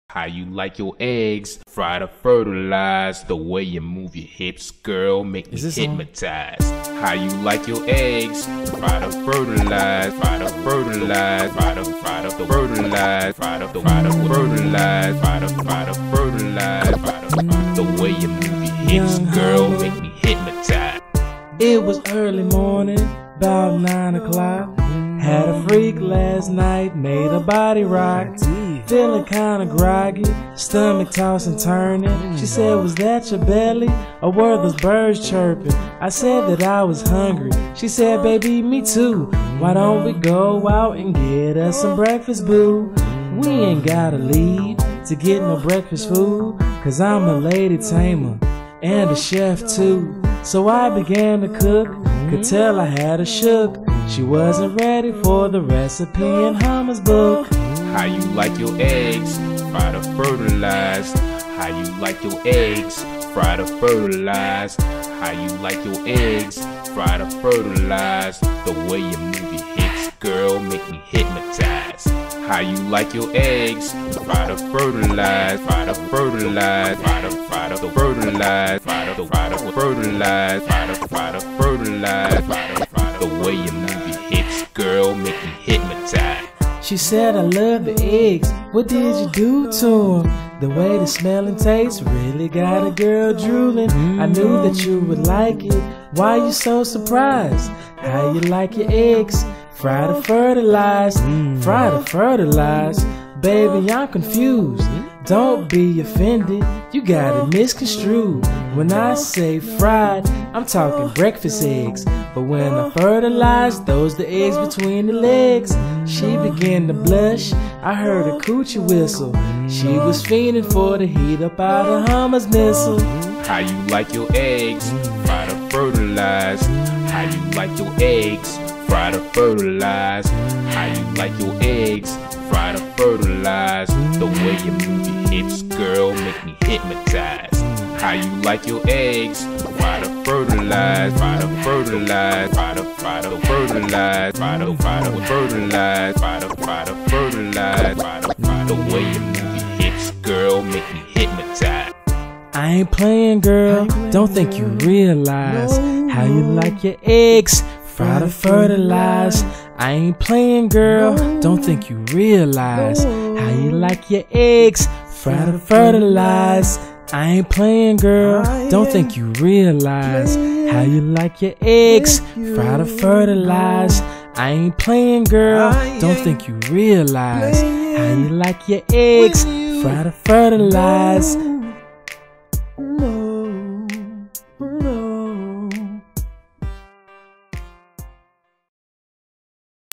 How you like your eggs, fried or fertilized. The way you move your hips, girl, make me hypnotized. How you like your eggs, fried or fertilized, fried or fertilized, fried or fertilized, fried or fertilized, fried or fertilized, the way you move your hips, girl, make me hypnotized. It was early morning, about 9 o'clock. Had a freak last night, made her body rock. Feeling kinda groggy, stomach tossing turning. She said, was that your belly, or were those birds chirping? I said that I was hungry. She said, baby, me too. Why don't we go out and get us some breakfast, boo? We ain't gotta leave to get no breakfast food, cause I'm a lady tamer and a chef too. So I began to cook, could tell I had her shook. She wasn't ready for the recipe in Hummer's book. How you like your eggs, fried or fertilized? How you like your eggs, fried or fertilized? How you like your eggs, fried or fertilized? The way you move your hips, girl, make me hypnotized. How you like your eggs, fried or fertilized? Fried or fertilized, fried or fertilized, fried or fertilized, fried or fertilized, the way you move your hips, girl, make me hypnotized. She said, I love the eggs, what did you do to them? The way the smell and taste really got a girl drooling. I knew that you would like it, why you so surprised? How you like your eggs, fried or fertilized? Fried or fertilized? Baby, I'm confused. Don't be offended, you got it misconstrued. When I say fried, I'm talking breakfast eggs. But when I fertilize, those the eggs between the legs. She began to blush, I heard a coochie whistle. She was fiending for the heat up out of Hummer's missile. How you like your eggs, fried or fertilized? How you like your eggs, fried or fertilized? How you like your eggs, fried or fertilized? The way you move your hips, girl, make me hypnotized. How you like your eggs, fried or fertilized? Fried or fertilized, fried or fertilized, fried or fertilized, fried or fertilized, the way you move your hips, girl, make me hypnotized. I ain't playing, girl, don't think you realize how you like your eggs, fried or fertilized. I ain't playing, girl, don't think you realize how you like your eggs, fried or fertilized. I ain't playing, girl, don't think you realize how you like your eggs, fried or fertilized. I ain't playing, girl, don't think you realize how you like your eggs, fried or fertilized.